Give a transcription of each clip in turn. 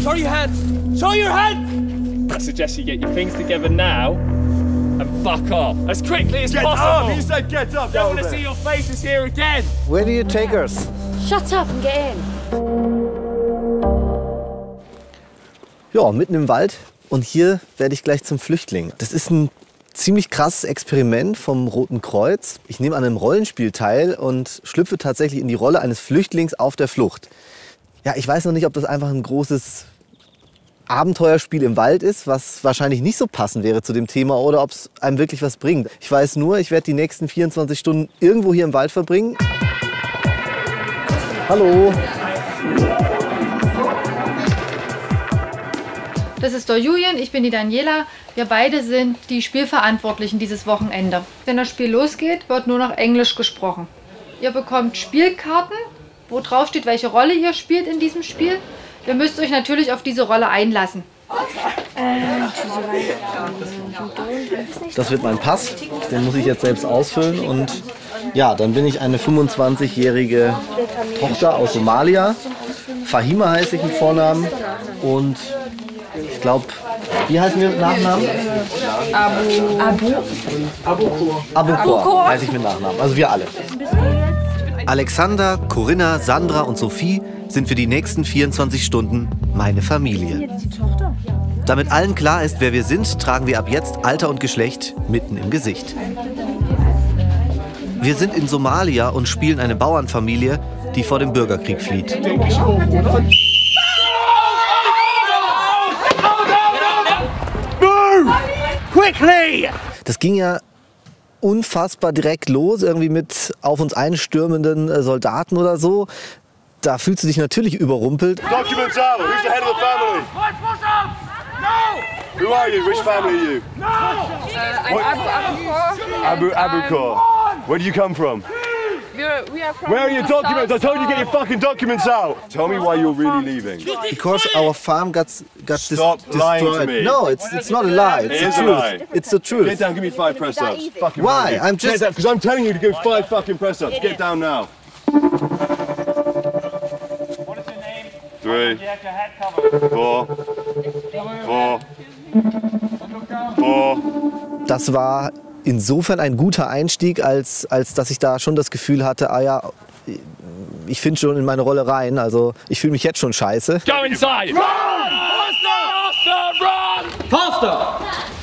Show your hands! Show your hands! I suggest you get your things together now and fuck off as quickly as possible. Get up! You said get up! Don't want to see your faces here again. Where do you take us? Shut up and get in. Ja, mitten im Wald. Und hier werde ich gleich zum Flüchtling. Das ist ein ziemlich krasses Experiment vom Roten Kreuz. Ich nehme an einem Rollenspiel teil und schlüpfe tatsächlich in die Rolle eines Flüchtlings auf der Flucht. Ja, ich weiß noch nicht, ob das einfach ein großes Abenteuerspiel im Wald ist, was wahrscheinlich nicht so passend wäre zu dem Thema, oder ob es einem wirklich was bringt. Ich weiß nur, ich werde die nächsten 24 Stunden irgendwo hier im Wald verbringen. Hallo. Das ist der Julian, ich bin die Daniela. Wir beide sind die Spielverantwortlichen dieses Wochenende. Wenn das Spiel losgeht, wird nur noch Englisch gesprochen. Ihr bekommt Spielkarten, wo drauf steht, welche Rolle ihr spielt in diesem Spiel. Ihr müsst euch natürlich auf diese Rolle einlassen. Das wird mein Pass, den muss ich jetzt selbst ausfüllen. Und ja, dann bin ich eine 25-jährige Tochter aus Somalia. Fahima heiße ich mit Vornamen und ich glaube, wie heißen wir mit Nachnamen? Abukor heiße ich mit Nachnamen, also wir alle. Alexander, Corinna, Sandra und Sophie sind für die nächsten 24 Stunden meine Familie. Damit allen klar ist, wer wir sind, tragen wir ab jetzt Alter und Geschlecht mitten im Gesicht. Wir sind in Somalia und spielen eine Bauernfamilie, die vor dem Bürgerkrieg flieht. Das ging ja unfassbar direkt los, irgendwie mit auf uns einstürmenden Soldaten oder so. Da fühlst du dich natürlich überrumpelt. Documents out! Who's the head of the family? No! Who are you? Which family are you? No! I'm Abukor. Where do you come from? We are from Where are your documents? I told you to get your fucking documents out. Tell me why you're really leaving. Because our farm got Stop lying to destroyed. me. No, it's not a lie. It's the truth. lie. It's the truth. Get down, give me 5 press-ups. Fucking Why? right. I'm just- Because I'm telling you to give 5 fucking press-ups. Get down now. What is your name? 3, You have your head covered. 4, 4. Das war insofern ein guter Einstieg, als dass ich da schon das Gefühl hatte, ah ja, ich finde schon in meine Rolle rein. Also ich fühle mich jetzt schon scheiße. Go inside! Run! Faster! Run! Faster!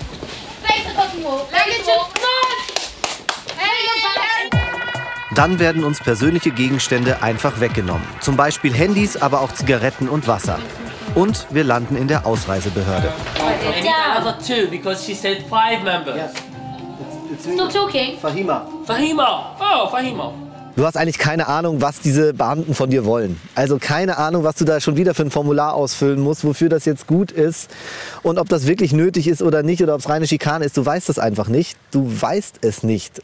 Dann werden uns persönliche Gegenstände einfach weggenommen. Zum Beispiel Handys, aber auch Zigaretten und Wasser. Und wir landen in der Ausreisebehörde. Another 2 because she said 5 members. Stop talking. Fahima. Fahima. Oh, Fahima. Du hast eigentlich keine Ahnung, was diese Beamten von dir wollen. Also keine Ahnung, was du da schon wieder für ein Formular ausfüllen musst, wofür das jetzt gut ist und ob das wirklich nötig ist oder nicht oder ob es reine Schikane ist. Du weißt es einfach nicht. Du weißt es nicht.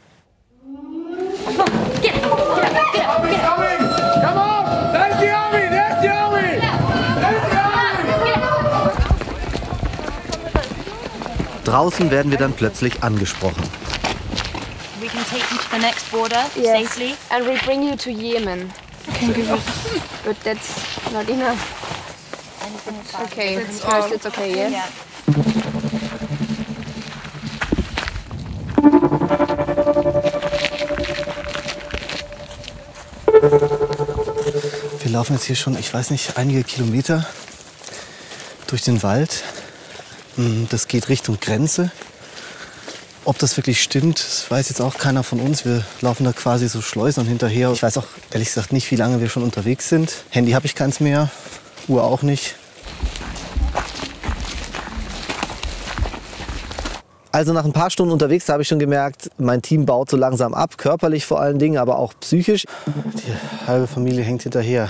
Draußen werden wir dann plötzlich angesprochen. We can take you to the next border safely. And we bring you to Yemen. But that's not enough. Okay, first it's okay, yes? Yeah. Wir laufen jetzt hier schon, ich weiß nicht, einige Kilometer durch den Wald. Das geht Richtung Grenze. Ob das wirklich stimmt, das weiß jetzt auch keiner von uns. Wir laufen da quasi so Schleusern hinterher. Ich weiß auch ehrlich gesagt nicht, wie lange wir schon unterwegs sind. Handy habe ich keins mehr, Uhr auch nicht. Also nach ein paar Stunden unterwegs habe ich schon gemerkt, mein Team baut so langsam ab, körperlich vor allen Dingen, aber auch psychisch. Die halbe Familie hängt hinterher.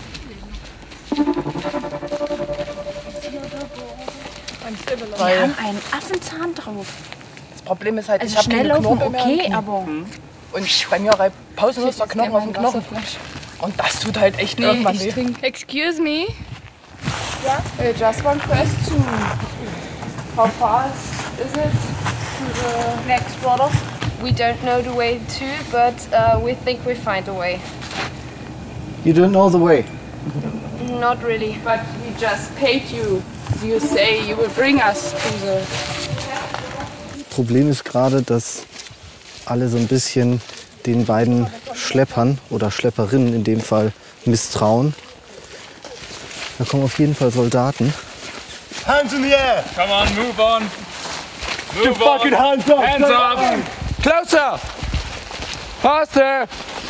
Wir haben einen Affenzahn drauf. Das Problem ist halt, Also ich habe schnell keine laufen, Knorpel mehr. okay, aber... Und bei mir pausenlos der Knochen auf dem Knochen. Und das tut halt echt irgendwann weh. Excuse me? Yeah? Just one question. How far is it to the next border? We don't know the way to, but we think we find a way. You don't know the way. Not really. But we just paid you. You say you will bring us to the... Problem ist gerade, dass alle so ein bisschen den beiden Schleppern oder Schlepperinnen in dem Fall misstrauen. Da kommen auf jeden Fall Soldaten. Hands in the air! Come on, move on. Your fucking hands up! Hands up! Closer! Faster!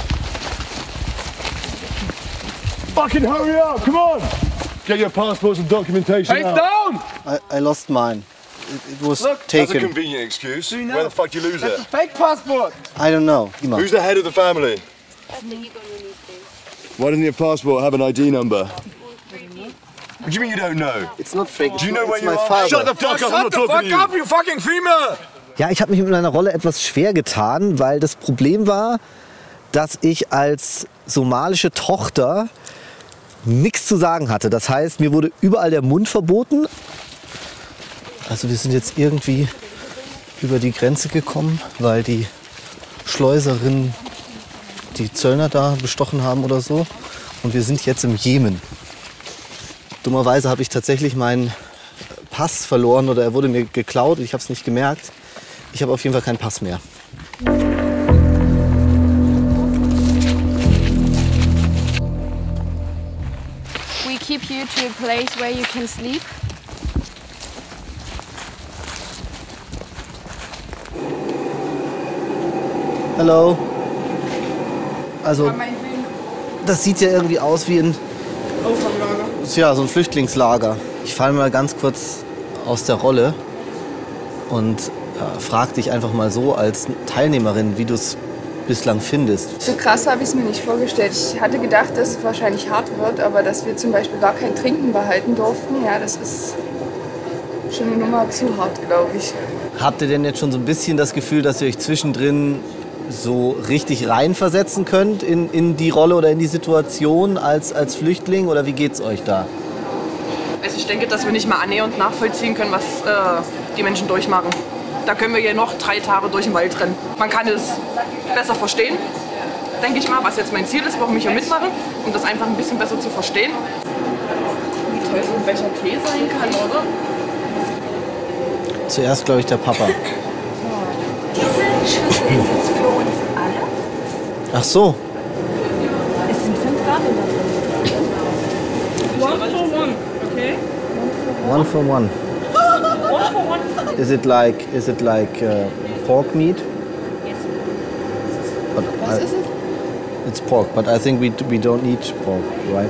Fucking hurry up! Come on! Get your passports and documentation Face out. down! I lost mine. It was That's a taken. convenient excuse. Where the fuck did you lose That's a it? fake passport! I don't know. Who's the head of the family? Why doesn't your passport have an ID number? What do you mean you don't know? It's not fake. Do you know where it's you my are? father. Shut the fuck up! I'm not talking to you. you fucking female! Ja, ich habe mich mit meiner Rolle etwas schwer getan, weil das Problem war, dass ich als somalische Tochter nichts zu sagen hatte. Das heißt, mir wurde überall der Mund verboten. Also wir sind jetzt irgendwie über die Grenze gekommen, weil die Schleuserinnen die Zöllner da bestochen haben oder so. Und wir sind jetzt im Jemen. Dummerweise habe ich tatsächlich meinen Pass verloren oder er wurde mir geklaut. Ich habe es nicht gemerkt. Ich habe auf jeden Fall keinen Pass mehr. We keep you to a place where you can sleep. Hallo. Also, das sieht ja irgendwie aus wie ein ja, so ein Flüchtlingslager. Ich falle mal ganz kurz aus der Rolle und frag dich einfach mal so als Teilnehmerin, wie du es bislang findest. So krass habe ich es mir nicht vorgestellt. Ich hatte gedacht, dass es wahrscheinlich hart wird, aber dass wir zum Beispiel gar kein Trinken behalten durften, ja, das ist schon eine Nummer zu hart, glaube ich. Habt ihr denn jetzt schon so ein bisschen das Gefühl, dass ihr euch zwischendrin so richtig reinversetzen könnt in die Rolle oder in die Situation als Flüchtling? Oder wie geht's euch da? Also ich denke, dass wir nicht mal annähernd nachvollziehen können, was die Menschen durchmachen. Da können wir ja noch 3 Tage durch den Wald rennen. Man kann es besser verstehen, denke ich mal, was jetzt mein Ziel ist, warum ich hier mitmache, um das einfach ein bisschen besser zu verstehen. Wie toll so ein Becher Tee sein kann, oder? Zuerst, glaube ich, der Papa. Diese Schüssel ist jetzt für uns alle. Ach so. Es sind 5 Gabeln da drin. One for one, okay? One for one. One for one. Is it like pork meat? Yes. But Was ist es? It's pork, but I think we don't need pork, right?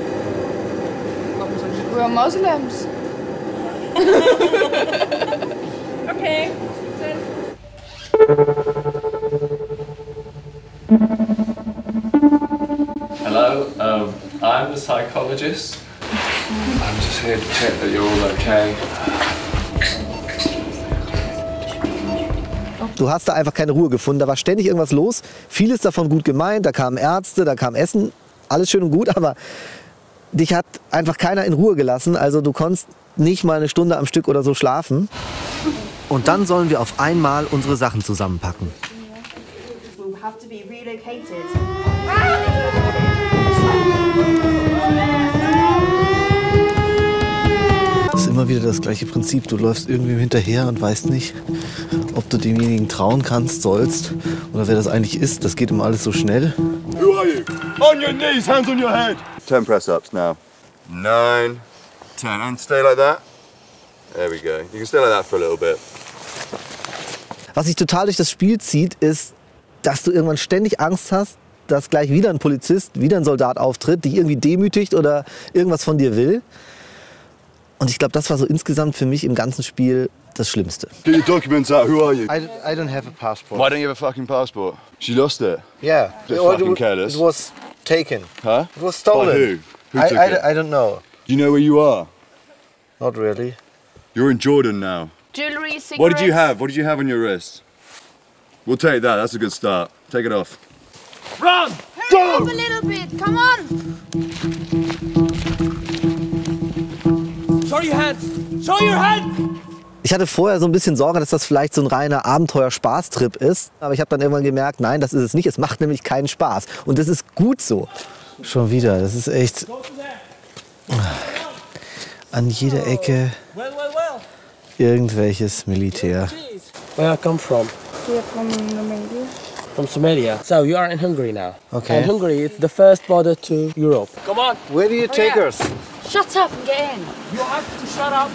We're Muslims. Okay. Hello, I'm the psychologist. I'm just here to check that you're all okay. Du hast da einfach keine Ruhe gefunden. Da war ständig irgendwas los. Vieles davon gut gemeint. Da kamen Ärzte, da kam Essen. Alles schön und gut, aber dich hat einfach keiner in Ruhe gelassen. Also du konntest nicht mal eine Stunde am Stück oder so schlafen. Und dann sollen wir auf einmal unsere Sachen zusammenpacken. We'll have to be relocated. Das ist immer wieder das gleiche Prinzip. Du läufst irgendwie hinterher und weißt nicht, ob du demjenigen trauen kannst, sollst oder wer das eigentlich ist. Das geht immer alles so schnell. Who are you? On your knees, hands on your head. 10 press-ups now. 9, 10, and stay like that. There we go. You can stay like that for a little bit. Was sich total durch das Spiel zieht, ist, dass du irgendwann ständig Angst hast, dass gleich wieder ein Polizist, wieder ein Soldat auftritt, dich irgendwie demütigt oder irgendwas von dir will. Und ich glaube, das war so insgesamt für mich im ganzen Spiel das Schlimmste. Get your documents out. Who are you? I don't have a passport. Why don't you have a fucking passport? She lost it. Yeah. Bit fucking careless. It was taken. Huh? It was stolen. By who? Who took it? I don't know. Do you know where you are? Not really. You're in Jordan now. Jewelry, cigarettes. What did you have? What did you have on your wrist? We'll take that. That's a good start. Take it off. Run! Hurry up a little bit, come on! Show your hands! Show your hands! Ich hatte vorher so ein bisschen Sorge, dass das vielleicht so ein reiner Abenteuer-Spaßtrip ist. Aber ich habe dann irgendwann gemerkt, nein, das ist es nicht. Es macht nämlich keinen Spaß. Und das ist gut so. Schon wieder, das ist echt... An jeder Ecke irgendwelches Militär. Where I come from? We're from Romania. From Somalia. So you are in Hungary now. Okay. And Hungary is the first border to Europe. Come on. Where do you take us? Shut up and get in. You have to shut up.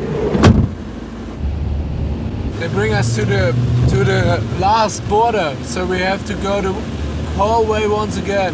They bring us to the last border, so we have to go the whole way once again.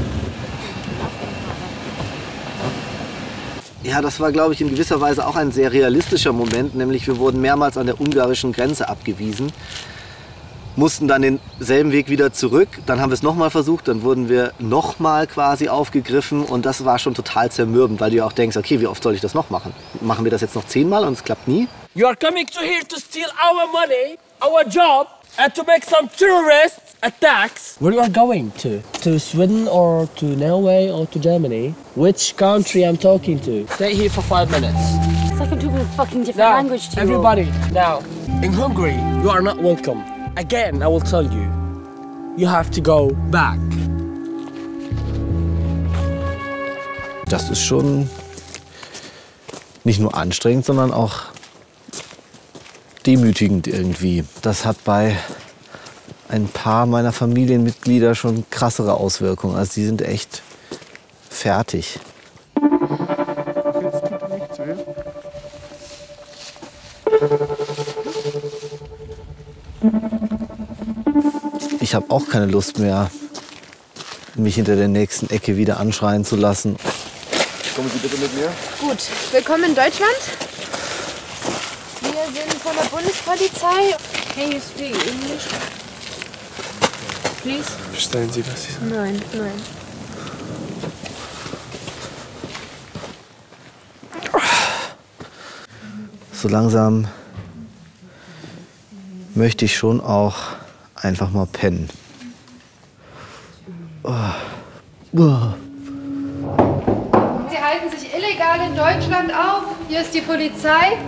Ja, das war, glaube ich, in gewisser Weise auch ein sehr realistischer Moment, nämlich wir wurden mehrmals an der ungarischen Grenze abgewiesen, mussten dann denselben Weg wieder zurück, dann haben wir es nochmal versucht, dann wurden wir nochmal quasi aufgegriffen und das war schon total zermürbend, weil du ja auch denkst, okay, wie oft soll ich das noch machen? Machen wir das jetzt noch 10-mal und es klappt nie? You are coming to here to steal our money, our job, and to make some terrorist attacks. Where you are going to? To Sweden or to Norway or to Germany? Which country I'm talking to? Stay here for 5 minutes. It's like I'm talking a fucking different language to you. Everybody, now, in Hungary, you are not welcome. Again, I will tell you, you have to go back. Das ist schon nicht nur anstrengend, sondern auch demütigend irgendwie. Das hat bei ein paar meiner Familienmitglieder schon krassere Auswirkungen. Also die sind echt fertig. Ich habe auch keine Lust mehr, mich hinter der nächsten Ecke wieder anschreien zu lassen. Kommen Sie bitte mit mir. Gut, willkommen in Deutschland. Wir sind von der Bundespolizei. Can you speak English? Please? Verstehen Sie, was ich sage? Nein, nein. So langsam möchte ich schon auch einfach mal pennen. Sie halten sich illegal in Deutschland auf. Hier ist die Polizei.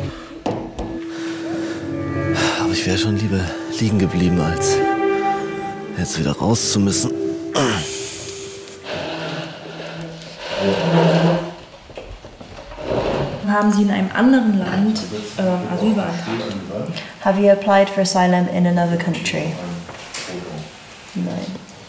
Aber ich wäre schon lieber liegen geblieben, als jetzt wieder raus zu müssen. Haben Sie in einem anderen Land Asyl beantragt? Have you applied for asylum in another country? Nein.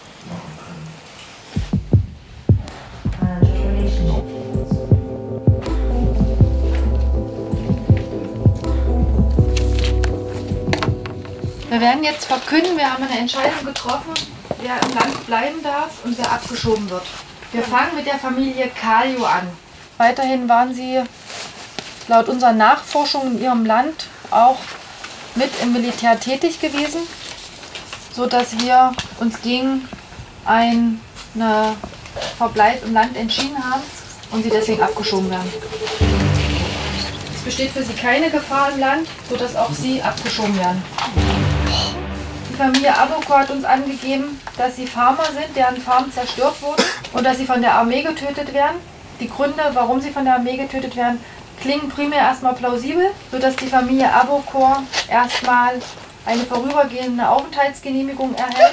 Wir werden jetzt verkünden, wir haben eine Entscheidung getroffen, wer im Land bleiben darf und wer abgeschoben wird. Wir fangen mit der Familie Kallio an. Weiterhin waren sie laut unserer Nachforschung in ihrem Land auch mit im Militär tätig gewesen, sodass wir uns gegen einen Verbleib im Land entschieden haben und sie deswegen abgeschoben werden. Es besteht für sie keine Gefahr im Land, sodass auch sie abgeschoben werden. Die Familie Abokor hat uns angegeben, dass sie Farmer sind, deren Farmen zerstört wurden und dass sie von der Armee getötet werden. Die Gründe, warum sie von der Armee getötet werden, klingen primär erstmal plausibel, sodass die Familie Abokor erstmal eine vorübergehende Aufenthaltsgenehmigung erhält.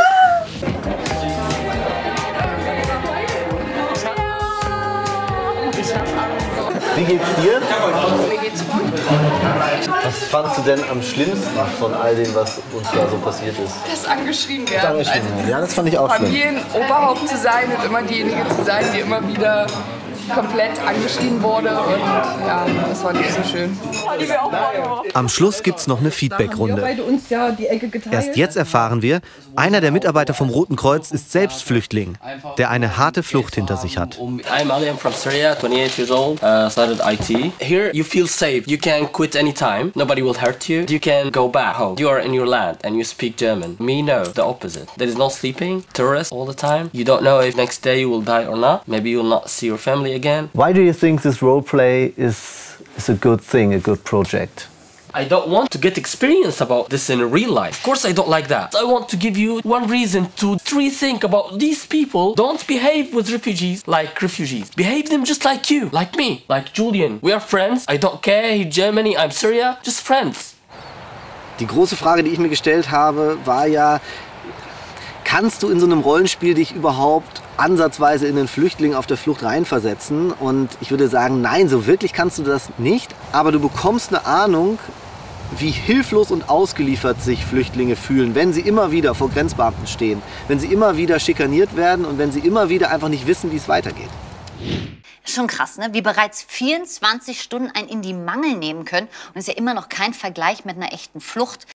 Wie geht's dir? Mir geht's gut. Was fandst du denn am schlimmsten von all dem, was uns da so passiert ist? Das angeschrien werden. Ja, das fand ich auch schlimm. Familienoberhaupt zu sein und immer diejenige zu sein, die immer wieder komplett angeschrien wurde und ja, das war nicht so schön. Am Schluss gibt's noch eine Feedbackrunde. Erst jetzt erfahren wir, einer der Mitarbeiter vom Roten Kreuz ist selbst Flüchtling, der eine harte Flucht hinter sich hat. I'm Ali, I'm from Syria, 28 years old, started IT. Here you feel safe, you can quit anytime, nobody will hurt you, you can go back home. You are in your land and you speak German. Me, no, the opposite. There is no sleeping, terrorists all the time. You don't know if next day you will die or not. Maybe you will not see your family again. Why do you think this role play is a good thing, a good project? I don't want to get experience about this in real life. Of course I don't like that. I want to give you one reason to rethink about these people. Don't behave with refugees like refugees. Behave them just like you, like me, like Julian. We are friends. I don't care, he's Germany, I'm Syria. Just friends. Die große Frage, die ich mir gestellt habe, war ja, kannst du in so einem Rollenspiel dich überhaupt ansatzweise in den Flüchtling auf der Flucht reinversetzen? Und ich würde sagen, nein, so wirklich kannst du das nicht. Aber du bekommst eine Ahnung, wie hilflos und ausgeliefert sich Flüchtlinge fühlen, wenn sie immer wieder vor Grenzbeamten stehen, wenn sie immer wieder schikaniert werden und wenn sie immer wieder einfach nicht wissen, wie es weitergeht. Schon krass, ne? Wie bereits 24 Stunden einen in die Mangel nehmen können. Und ist ja immer noch kein Vergleich mit einer echten Flucht.